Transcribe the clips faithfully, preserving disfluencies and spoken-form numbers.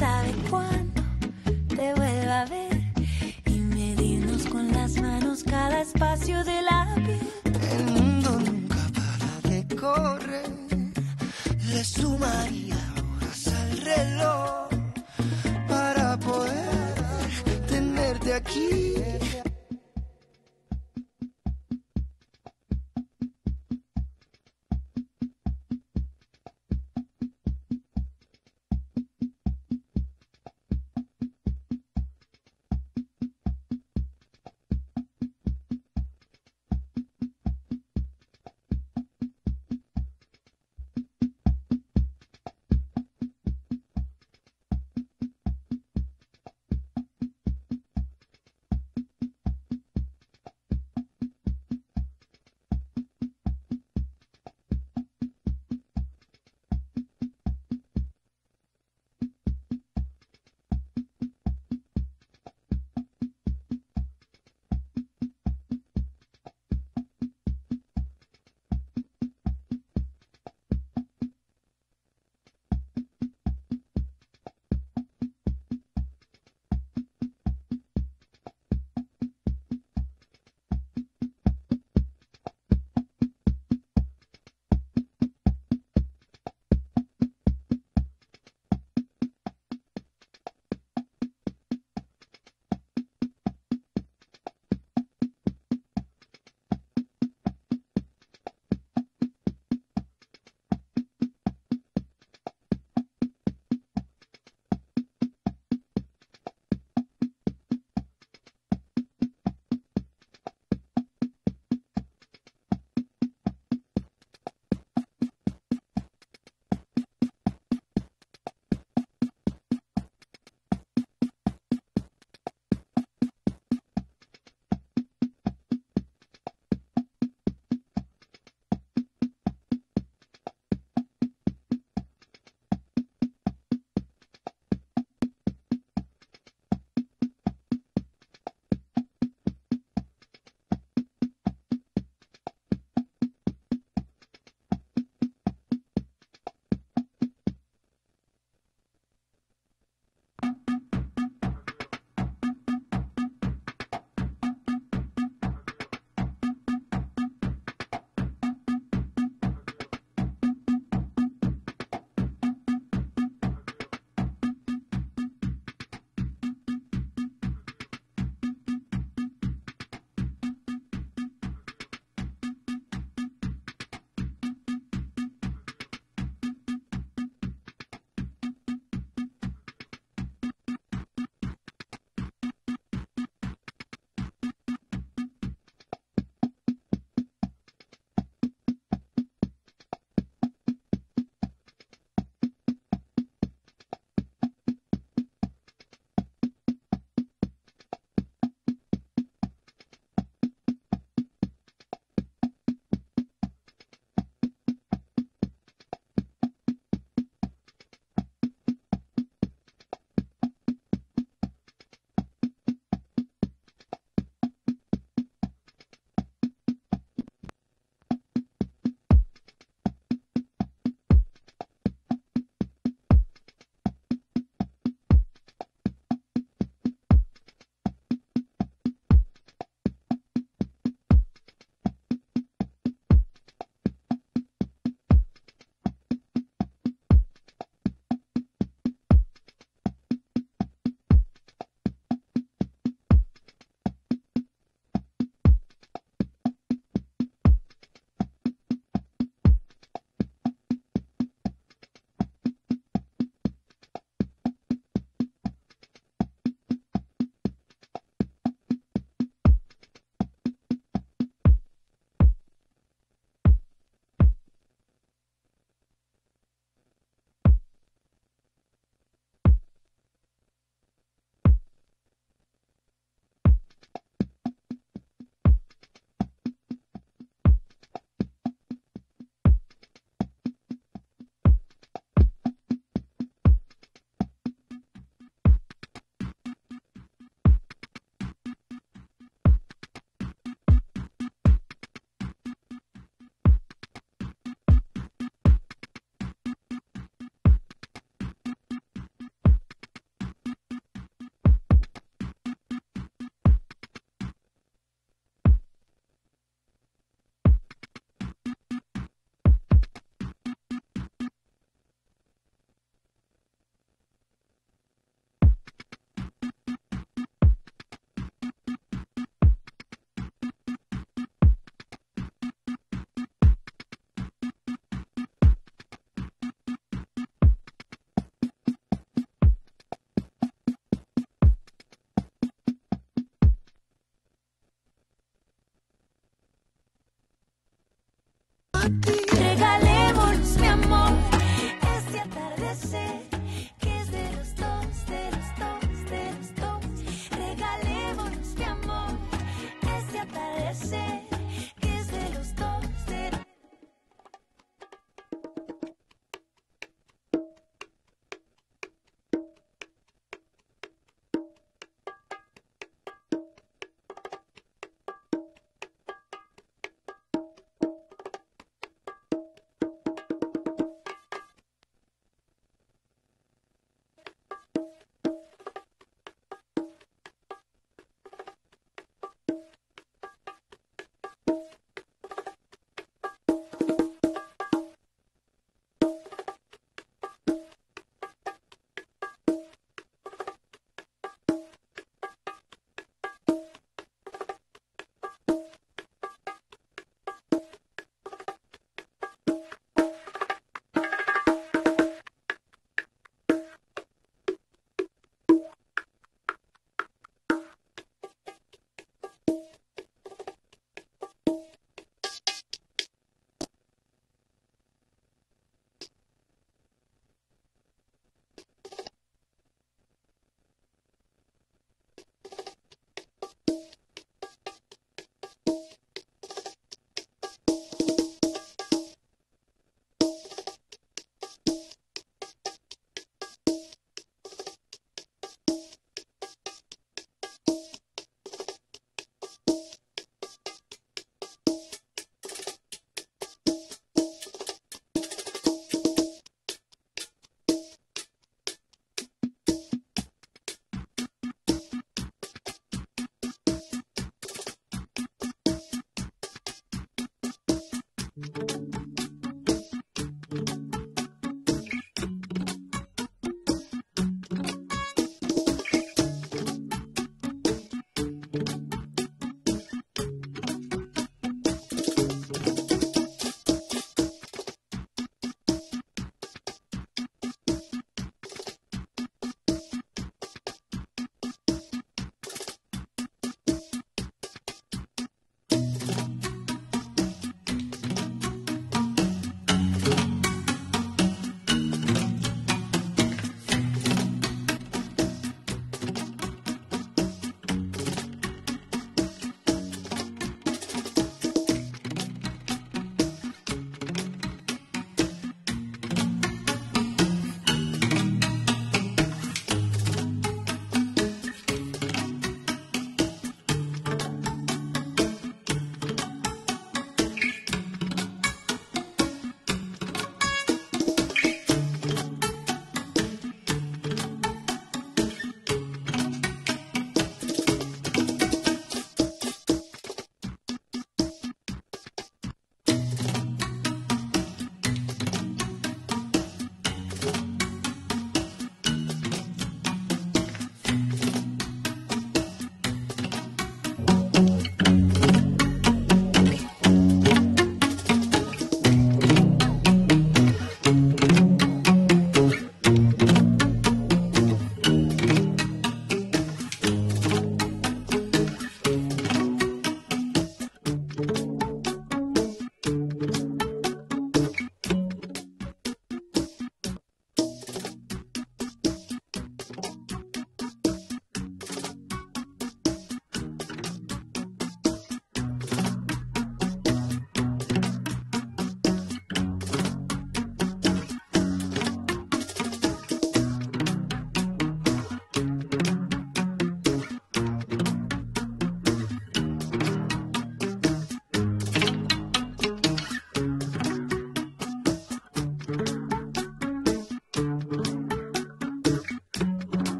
sabe cuándo te vuelva a ver y medirnos con las manos cada espacio de la piel. El mundo nunca para de correr, le sumaría horas al reloj para poder tenerte aquí.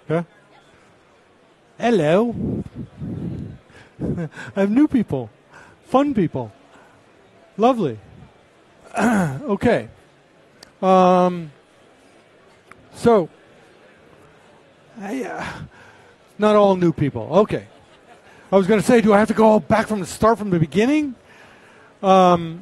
Yeah. Hello. I have new people, fun people. Lovely. Okay. Um, so, I, uh, not all new people. Okay. I was going to say, do I have to go all back from the start from the beginning? Um,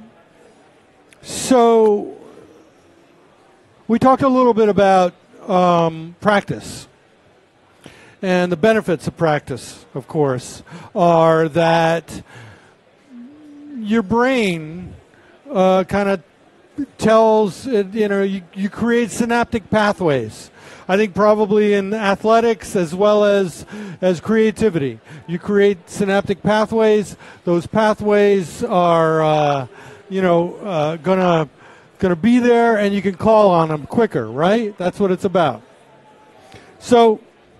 so, we talked a little bit about um, practice. And the benefits of practice, of course, are that your brain uh, kind of tells, it, you know, you, you create synaptic pathways. I think probably in athletics as well as as creativity. You create synaptic pathways. Those pathways are, uh, you know, uh, gonna gonna be there, and you can call on them quicker, right? That's what it's about. So,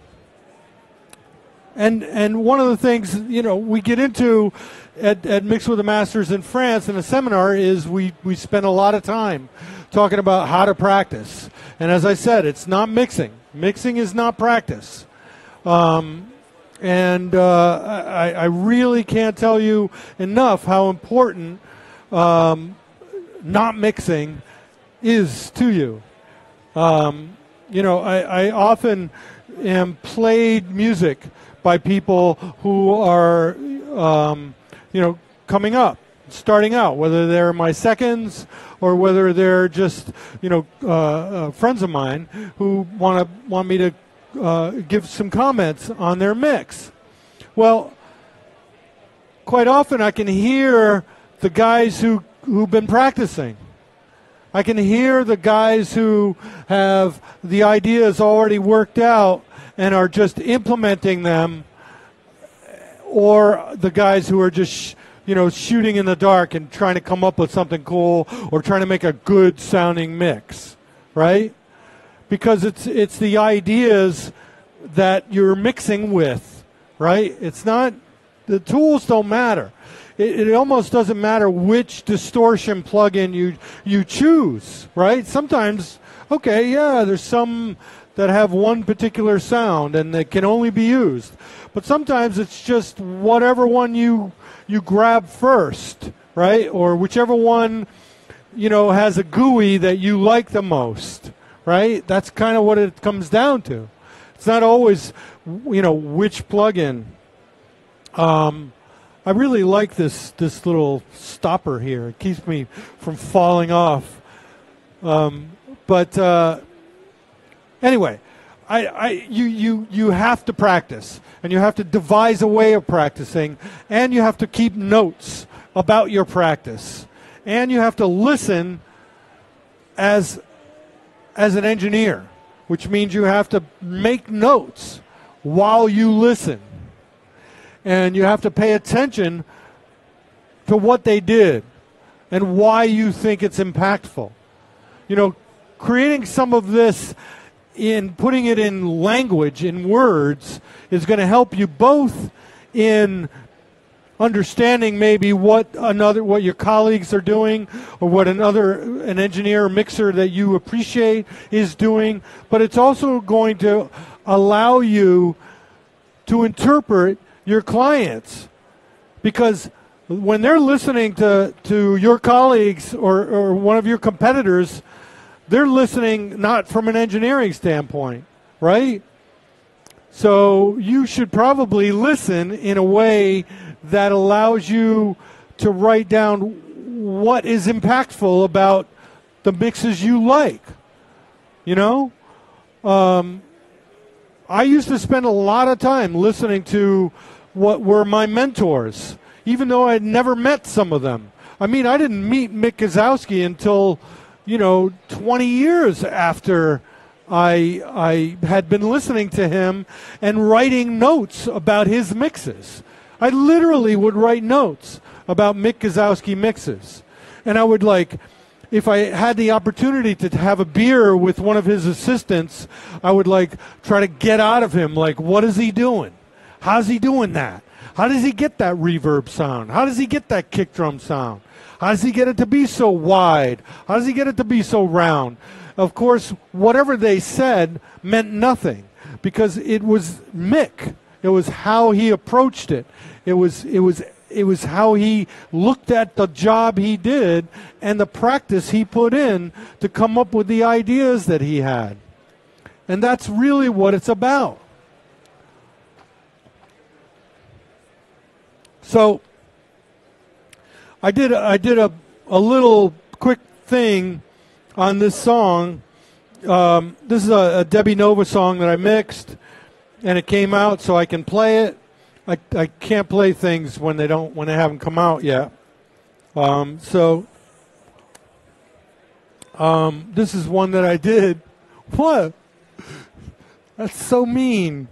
and and one of the things, you know, we get into at, at Mix with the Masters in France in a seminar is we, we spend a lot of time talking about how to practice. And as I said, it's not mixing. Mixing is not practice. Um, and uh, I, I really can't tell you enough how important um, not mixing is to you. Um, you know, I, I often am played music by people who are, um, you know, coming up, starting out, whether they're my seconds or whether they're just, you know, uh, uh, friends of mine who want to want me to uh, give some comments on their mix. Well, quite often I can hear the guys who who've been practicing. I can hear the guys who have the ideas already worked out and are just implementing them, or the guys who are just, sh- you know, shooting in the dark and trying to come up with something cool or trying to make a good sounding mix, right? Because it's it's the ideas that you're mixing with, right? It's not, the tools don't matter. It, it almost doesn't matter which distortion plugin you you choose, right? Sometimes, okay, yeah, there's some that have one particular sound and they can only be used. But sometimes it's just whatever one you you grab first, right? Or whichever one, you know, has a G U I that you like the most, right? That's kind of what it comes down to. It's not always, you know, which plugin. Um, I really like this this little stopper here. It keeps me from falling off. Um, but uh, anyway, I, I you, you you have to practice, and you have to devise a way of practicing, and you have to keep notes about your practice, and you have to listen as as an engineer, which means you have to make notes while you listen. And you have to pay attention to what they did and why you think it's impactful. You know, creating some of this, in putting it in language, in words, is going to help you both in understanding maybe what another, what your colleagues are doing, or what another, an engineer or mixer that you appreciate is doing, but it's also going to allow you to interpret your clients, because when they're listening to, to your colleagues or, or one of your competitors, they're listening not from an engineering standpoint, right? So you should probably listen in a way that allows you to write down what is impactful about the mixes you like, you know? Um, I used to spend a lot of time listening to what were my mentors, even though I'd never met some of them. I mean, I didn't meet Mick Guzowski until, you know, twenty years after I I had been listening to him and writing notes about his mixes. I literally would write notes about Mick Guzowski mixes. And I would, like, if I had the opportunity to have a beer with one of his assistants, I would, like, try to get out of him, like, what is he doing? How's he doing that? How does he get that reverb sound? How does he get that kick drum sound? How does he get it to be so wide? How does he get it to be so round? Of course, whatever they said meant nothing, because it was Mick. It was how he approached it. It was it was it was how he looked at the job he did and the practice he put in to come up with the ideas that he had. And that's really what it's about. So I did I did a, a little quick thing on this song. Um, this is a, a Debbie Nova song that I mixed, and it came out, so I can play it. I, I can't play things when they don't when they haven't come out yet. Um, so um, this is one that I did. What? That's so mean.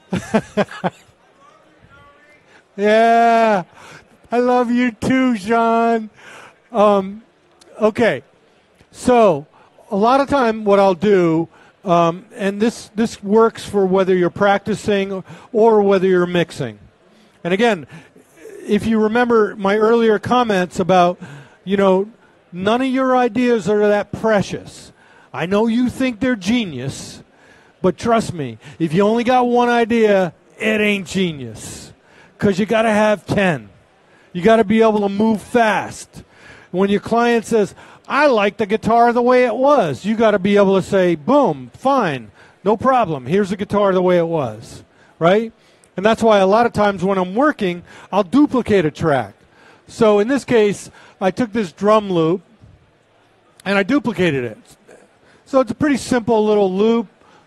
Yeah, I love you too, Sean. Um, okay, so a lot of time what I'll do, um, and this this works for whether you're practicing or whether you're mixing. And again, if you remember my earlier comments about, you know, none of your ideas are that precious. I know you think they're genius, but trust me, if you only got one idea, it ain't genius. Because you got to have ten. You got to be able to move fast. When your client says, I like the guitar the way it was, you got to be able to say, boom, fine, no problem. Here's the guitar the way it was, right? And that's why a lot of times when I'm working, I'll duplicate a track. So in this case, I took this drum loop and I duplicated it. So it's a pretty simple little loop.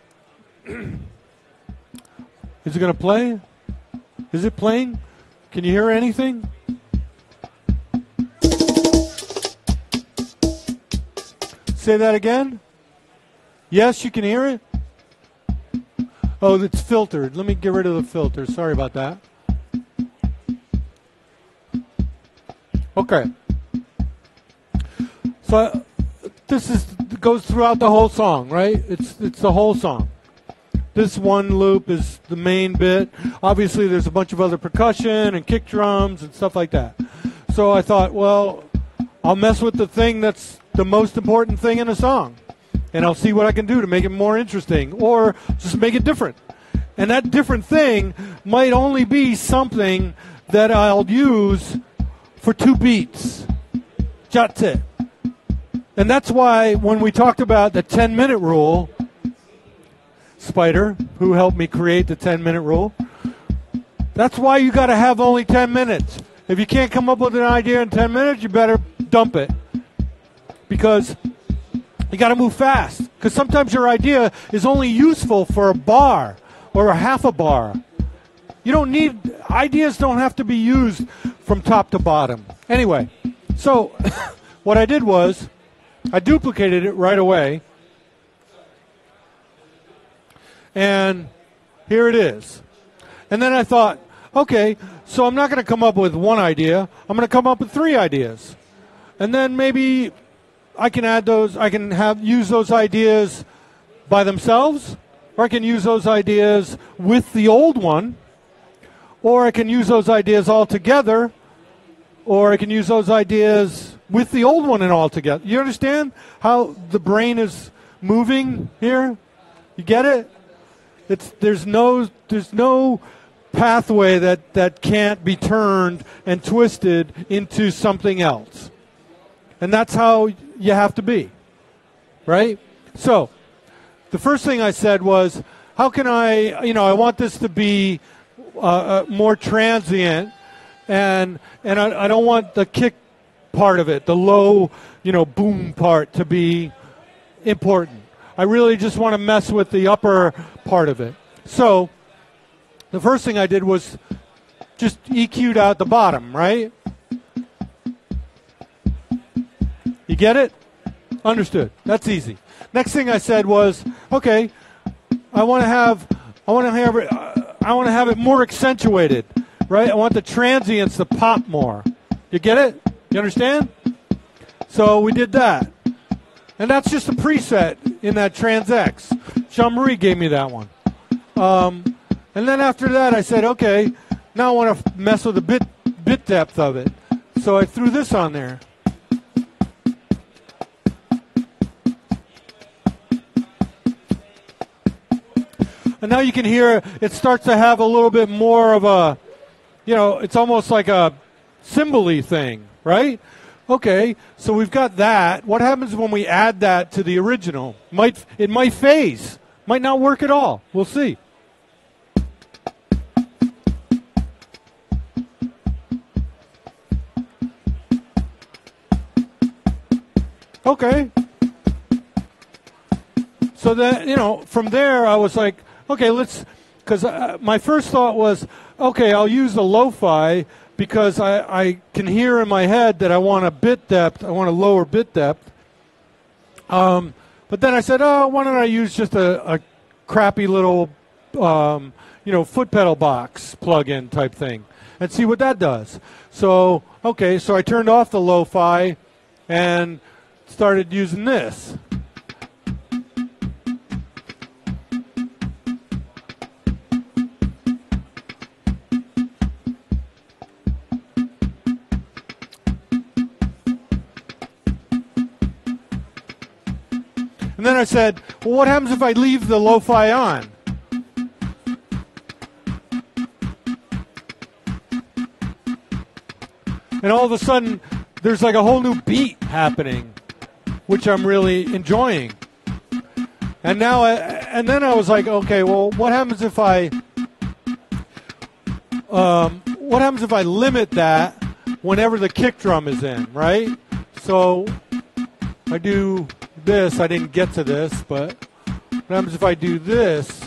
Is it going to play? Is it playing? Can you hear anything? Say that again. Yes, you can hear it? Oh, it's filtered. Let me get rid of the filter. Sorry about that. Okay. So uh, this is goes throughout the whole song, right? It's it's the whole song. This one loop is the main bit. Obviously, there's a bunch of other percussion and kick drums and stuff like that. So I thought, well, I'll mess with the thing that's the most important thing in a song. And I'll see what I can do to make it more interesting or just make it different. And that different thing might only be something that I'll use for two beats. That's it. And that's why when we talked about the ten-minute rule, Spider, who helped me create the ten-minute rule, that's why you got to have only ten minutes. If you can't come up with an idea in ten minutes, you better dump it. Because you got to move fast. Because sometimes your idea is only useful for a bar or a half a bar. You don't need, ideas don't have to be used from top to bottom. Anyway, so what I did was I duplicated it right away. And here it is. And then I thought, okay, so I'm not going to come up with one idea. I'm going to come up with three ideas. And then maybe I can add those, I can have use those ideas by themselves, or I can use those ideas with the old one, or I can use those ideas all together, or I can use those ideas with the old one and all together. You understand how the brain is moving here? You get it? It's there's no there's no pathway that, that can't be turned and twisted into something else. And that's how you have to be. Right? So, the first thing I said was, how can I, you know, I want this to be uh, uh, more transient, and and I, I don't want the kick part of it, the low, you know, boom part to be important. I really just want to mess with the upper part of it. So the first thing I did was just E Q'd out the bottom, right? You get it? Understood. That's easy. Next thing I said was, okay, I want to have, I want to have, it, I want to have it more accentuated, right? I want the transients to pop more. You get it? You understand? So we did that. And that's just a preset in that TransX. Jean-Marie gave me that one. Um, and then after that, I said, okay, now I want to mess with the bit, bit depth of it. So I threw this on there. And now you can hear it starts to have a little bit more of a, you know, it's almost like a cymbal-y thing, right? Okay, so we've got that. What happens when we add that to the original? Might it might phase, might not work at all. We'll see. Okay. So then, you know, from there I was like, okay, let's, because uh, my first thought was, okay, I'll use the lo-fi because I, I can hear in my head that I want a bit depth, I want a lower bit depth. Um, but then I said, oh, why don't I use just a, a crappy little, um, you know, foot pedal box plug-in type thing and see what that does. So, okay, so I turned off the lo-fi and started using this. And then I said, well, what happens if I leave the lo-fi on? And all of a sudden, there's like a whole new beat happening, which I'm really enjoying. And now, I, and then I was like, okay, well, what happens if I, um, what happens if I limit that whenever the kick drum is in, right? So I do this. I didn't get to this, but what happens if I do this?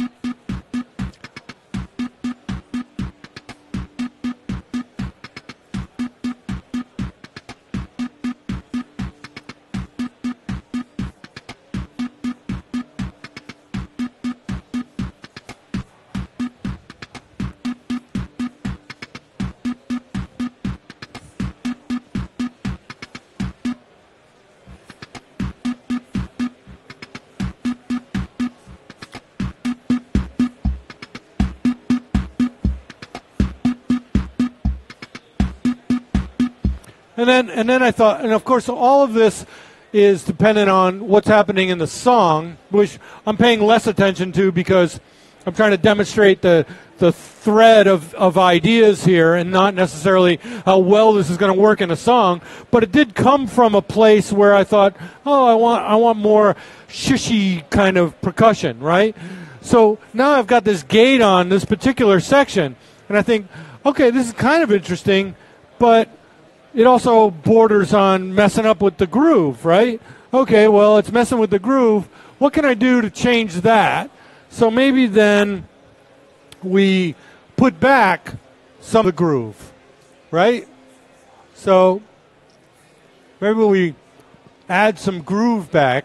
And then, and then I thought, and of course, all of this is dependent on what's happening in the song, which I'm paying less attention to because I'm trying to demonstrate the the thread of, of ideas here and not necessarily how well this is going to work in a song. But it did come from a place where I thought, oh, I want I want more shushy kind of percussion, right? So now I've got this gate on this particular section, and I think, okay, this is kind of interesting, but it also borders on messing up with the groove, right? Okay, well, it's messing with the groove. What can I do to change that? So maybe then we put back some of the groove, right? So maybe we add some groove back.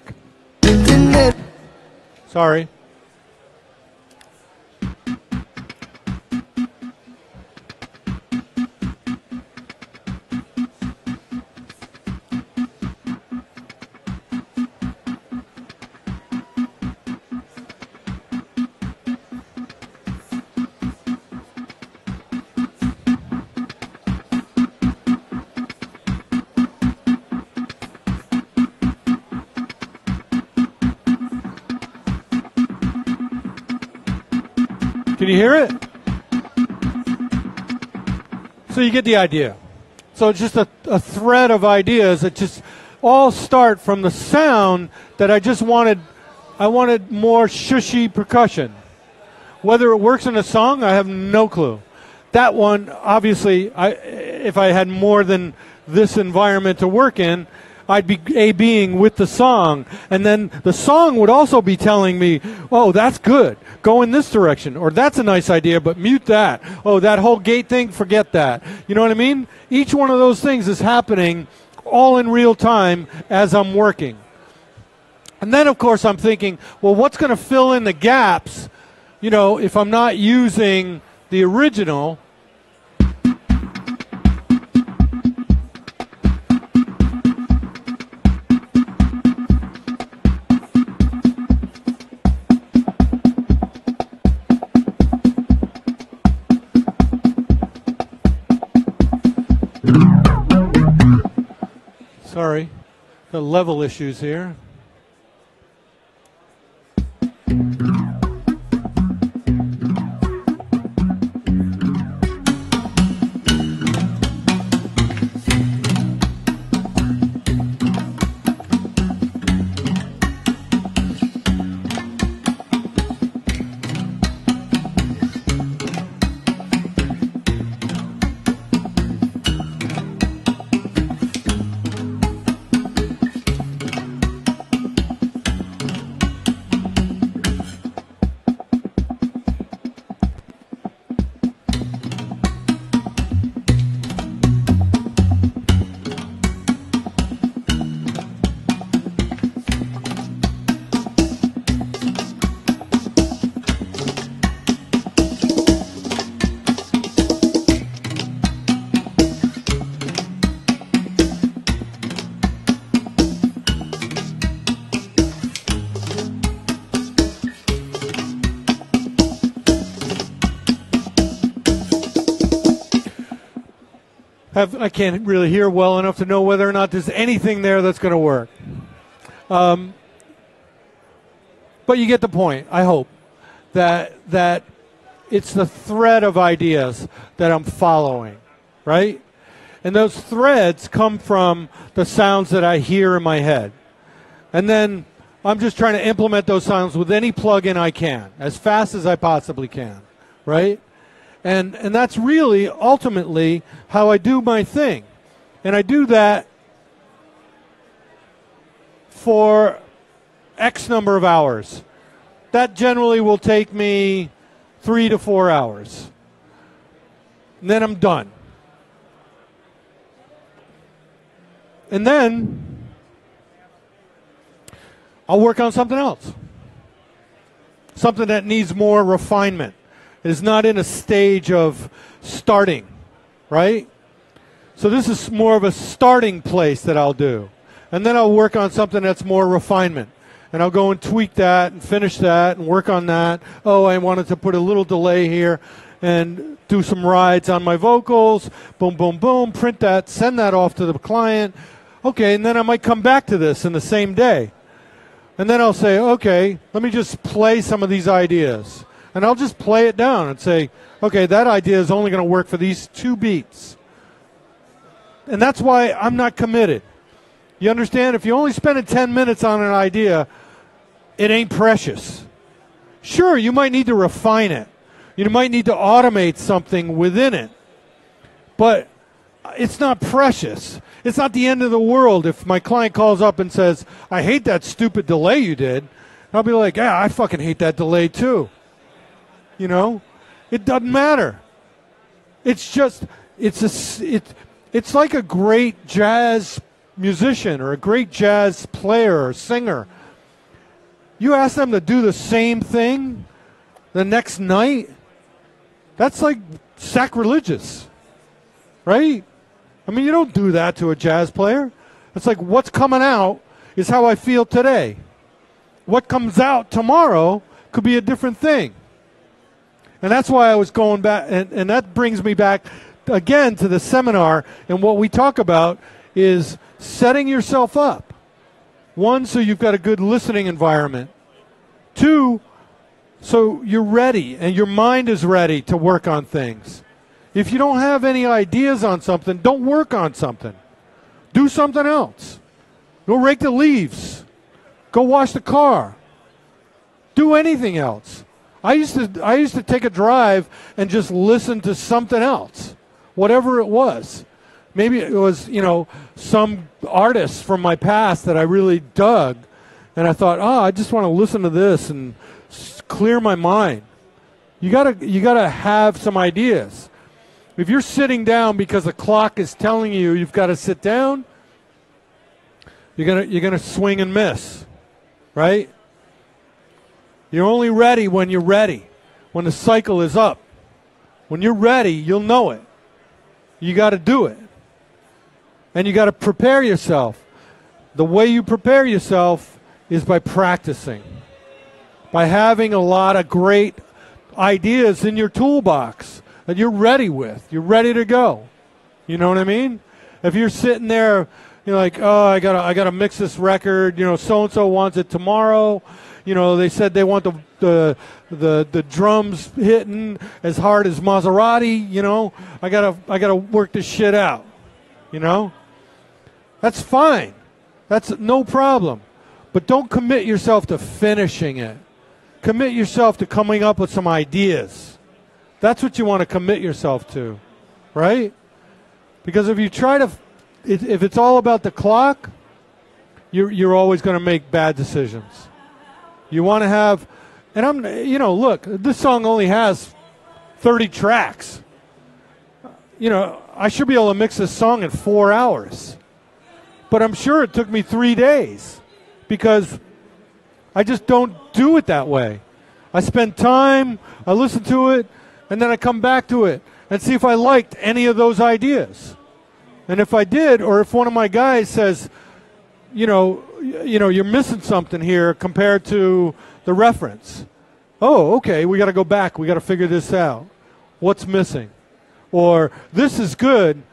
Sorry. Can you hear it? So you get the idea. So it's just a, a thread of ideas that just all start from the sound that I just wanted. I wanted more shushy percussion. Whether it works in a song, I have no clue. That one, obviously, I, if I had more than this environment to work in, I'd be A-Bing with the song. And then the song would also be telling me, oh, that's good. Go in this direction. Or that's a nice idea, but mute that. Oh, that whole gate thing, forget that. You know what I mean? Each one of those things is happening all in real time as I'm working. And then, of course, I'm thinking, well, what's going to fill in the gaps, you know, if I'm not using the original? Sorry, the level issues here. have I can't really hear well enough to know whether or not there's anything there that's going to work. Um, but you get the point. I hope that that it's the thread of ideas that I'm following, right? And those threads come from the sounds that I hear in my head, and then I'm just trying to implement those sounds with any plug-in I can, as fast as I possibly can, right? And and that's really ultimately how I do my thing. And I do that for X number of hours. That generally will take me three to four hours. And then I'm done. And then I'll work on something else. Something that needs more refinement. It is not in a stage of starting, right? So this is more of a starting place that I'll do. And then I'll work on something that's more refinement. And I'll go and tweak that and finish that and work on that. Oh, I wanted to put a little delay here and do some rides on my vocals. Boom, boom, boom. Print that, send that off to the client. Okay, and then I might come back to this in the same day. And then I'll say, okay, let me just play some of these ideas. And I'll just play it down and say, okay, that idea is only going to work for these two beats. And that's why I'm not committed. You understand? If you only spend ten minutes on an idea, it ain't precious. Sure, you might need to refine it. You might need to automate something within it. But it's not precious. It's not the end of the world if my client calls up and says, I hate that stupid delay you did. I'll be like, yeah, I fucking hate that delay too. You know, it doesn't matter. It's just, it's a, it, it's like a great jazz musician or a great jazz player or singer. You ask them to do the same thing the next night, that's like sacrilegious, right? I mean, you don't do that to a jazz player. It's like what's coming out is how I feel today. What comes out tomorrow could be a different thing. And that's why I was going back, and, and that brings me back again to the seminar, and what we talk about is setting yourself up. One, so you've got a good listening environment. Two, so you're ready, and your mind is ready to work on things. If you don't have any ideas on something, don't work on something. Do something else. Go rake the leaves. Go wash the car. Do anything else. I used to I used to take a drive and just listen to something else, whatever it was. Maybe it was, you know, some artist from my past that I really dug, and I thought, oh, I just want to listen to this and s- clear my mind. You gotta you gotta have some ideas. If you're sitting down because the clock is telling you you've got to sit down, you're gonna you're gonna swing and miss, right? You're only ready when you're ready, when the cycle is up. When you're ready, you'll know it. You got to do it. And you got to prepare yourself. The way you prepare yourself is by practicing, by having a lot of great ideas in your toolbox that you're ready with. You're ready to go. You know what I mean? If you're sitting there, you're like, oh, I gotta, I gotta mix this record. You know, so and so wants it tomorrow. You know, they said they want the, the the the drums hitting as hard as Maserati. You know, I gotta I gotta work this shit out. You know, that's fine. That's no problem. But don't commit yourself to finishing it. Commit yourself to coming up with some ideas. That's what you want to commit yourself to, right? Because if you try to, if it's all about the clock, you're you're always going to make bad decisions. You want to have, and I'm, you know, look, this song only has thirty tracks. You know, I should be able to mix this song in four hours. But I'm sure it took me three days because I just don't do it that way. I spend time, I listen to it, and then I come back to it and see if I liked any of those ideas. And if I did, or if one of my guys says, you know, you know, you're missing something here compared to the reference. Oh, okay, we got to go back. We got to figure this out. What's missing? Or this is good,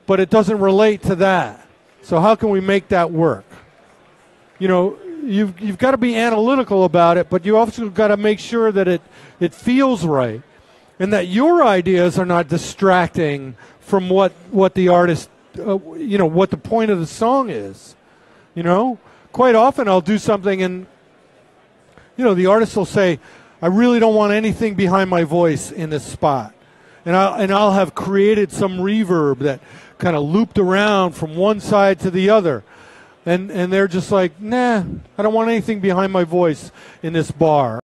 but it doesn't relate to that. So how can we make that work? You know, you've you've got to be analytical about it, but you also got to make sure that it it feels right, and that your ideas are not distracting from what what the artist, uh, you know, what the point of the song is. You know, quite often I'll do something and, you know, the artist will say, I really don't want anything behind my voice in this spot. And I'll, and I'll have created some reverb that kind of looped around from one side to the other. And, and they're just like, nah, I don't want anything behind my voice in this bar.